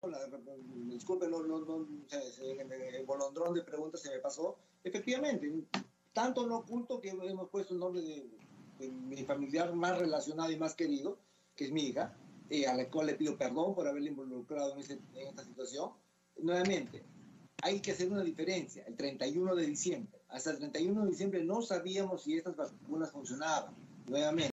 disculpe, el bolondrón de preguntas se me pasó. Efectivamente, tanto no oculto que hemos puesto el nombre de mi familiar más relacionado y más querido, que es mi hija, a la cual le pido perdón por haberle involucrado en esta situación. Nuevamente, hay que hacer una diferencia. El 31 de diciembre, hasta el 31 de diciembre no sabíamos si estas vacunas funcionaban. Nuevamente.